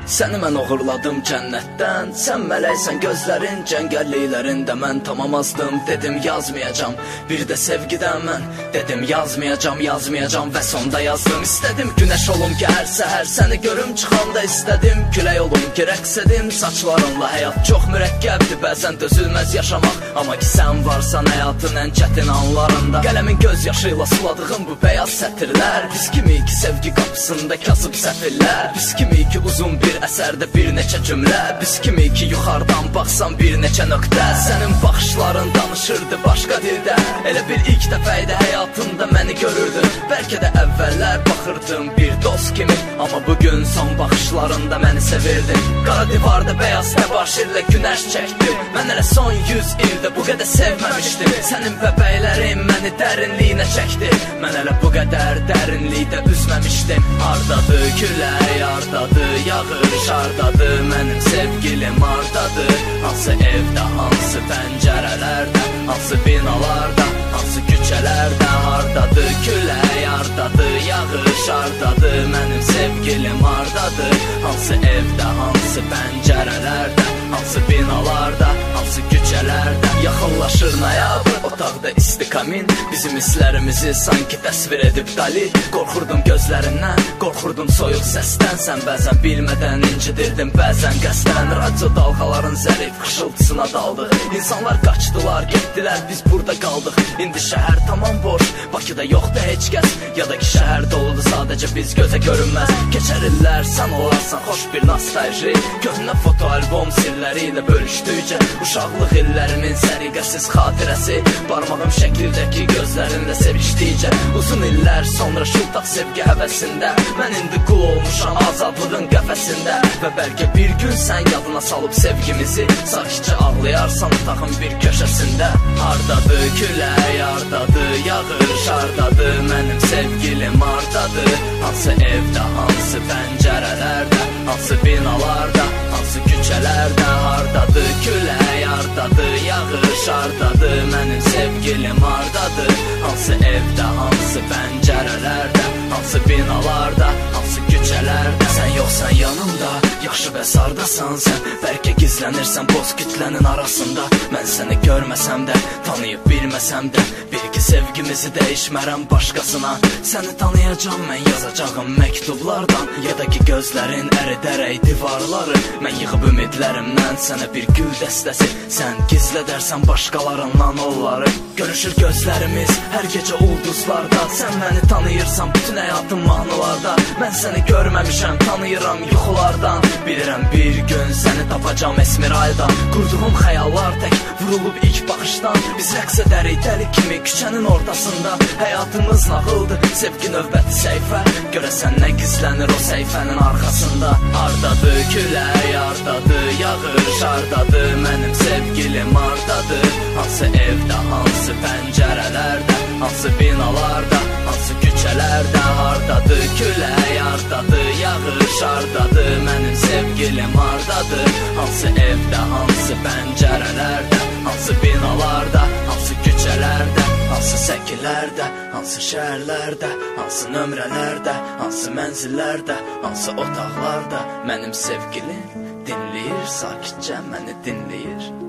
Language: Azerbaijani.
Səni mən oğurladım cənnətdən. Sən mələksən, gözlərin cəngəlliklərində. Mən tamamazdım, dedim yazmayacam. Bir də sevgidən mən dedim yazmayacam, yazmayacam. Və sonda yazdım, istədim günəş olum ki, hər səhər səni görüm çıxanda. İstədim külək olum ki, rəqs edim saçlarınla. Həyat çox mürəkkəbdir, bəzən dözülməz yaşamaq. Amma ki, sən varsan həyatın ən çətin anlarında. Qələmin göz yaşıyla suladığım bu bəyaz sətirlər. Biz kimi ki, sevgi qapısında kasıb səfirlər. Biz kimi ki, uzun bir əsərdə bir neçə cümlə. Biz kimi ki, yuxarıdan baxsam bir neçə nöqtə. Sənin baxışların danışırdı başqa dildə. Elə bir ilk dəfə idi həyatında məni görürdün. Bəlkə də əvvəllər baxırdım bir dost kimi. Amma bugün son baxışlarında məni sevirdin. Qara divarda bəyaz təbaşirlə günəş çəkdi. Mən elə son 100 ildə bu qədər sevməmişdim. Sənin bəbəklərin məni dərinliyinə çəkdi. Mən elə bu qədər dərinlikdə üzməmişdim. Hardadır külək, hardadır yağış, hardadır mənim sevgilim, hardadır? Hansı evdə, hansı pəncərələrdə, hansı binalarda, hansı küçələrdə? Hardadır külək, hardadır yağış, hardadır mənim sevgilim, hardadır? Hansı evdə, hansı pəncərələrdə, hansı binalarda, hansı küçələrdə? Yaxınlaşır noyabr, otaqda isti kamin. Bizim hisslərimizi sanki təsvir edib Dali. Qorxurdum gözlərindən, qorxurdum soyuq səsdən. Sən bəzən bilmədən incidirdin, bəzən qəsdən. Radyo dalğaların zərif xışıltısına daldıq. İnsanlar qaçdılar, getdilər, biz burada qaldıq. İndi şəhər tamam boş, Bakıda yoxdur heç kəs. Ya da ki, şəhər doludur, sadəcə biz gözə görünməz. Keçər illər, sən olarsan xoş bir nostalji. Köhnə fotoalbom sirləri ilə bölüşdükcə. Uşaqlıq illərimin səriqəsiz xatirəsi. Barmağım şəklindəki gözlərinlə sevişdikcə. Uzun illər sonra şıltaq sevgi həvəsində. Mən indi qul olmuşam azadlığın qəfəsində. Və bəlkə bir gün sən yadına salıb sevgimizi. Sakitcə ağlayarsan otağın bir köşəsində. Hardadır külək, hardadır yağış, hardadır mənim sevgilim, hardadır? Hansı evdə, hansı pəncərələrdə, hansı binalarda, hansı küçələrdə? Hardadır külək, hardadır yağış, hardadır mənim sevgilim, hardadır? Hansı evdə, hansı pəncərələrdə, hansı binalarda, hansı küçələrdə? Sən yoxsan yanımda, yaxşı və sardasan sən. Bəlkə gizlənirsən boz kütlənin arasında. Mən səni görməsəm də, tanıyıb bilməsəm də, bil ki, sevgimizi dəyişmərəm başqasına. Səni tanıyacam, mən yazacağım məktublardan. Ya da ki, gözlərin əridərək divarları. Mən yığıb ümidlərimdən sənə bir gül dəstəsi. Sən gizlədərsən başqalarından onları. Görüşür gözlərimiz hər gecə ulduzlarda. Sən məni tanıyırsan bütün həyatın mahnılarda. Mən səni görməmişəm, tanıyıram yuxulardan. Bilirəm bir gün səni tapacam Esmeralda. Qurduğum xəyallar tək vurulub ilk baxışdan. Biz rəqs edərik dəli kimi küçənin ortasında. Həyatımız nağıldır, sevgi növbəti səhifə. Görəsən nə gizlənir o səhifənin arxasında? Hardadır külək, hardadır yağış, hardadır mənim sevgilim, hardadır? Hansı evdə, hansı pəncərələrdə, hansı binalarda, hansı küçələrdə? Hardadır külək, hardadır yağış, hardadır mənim sevgilim, hardadır? Hansı evdə, hansı pəncərələrdə, hansı binalarda, hansı küçələrdə? Hansı səkilərdə, hansı şəhərlərdə, hansı nömrələrdə, hansı mənzillərdə, hansı otaqlarda? Mənim sevgilim dinləyir, sakitcə məni dinləyir.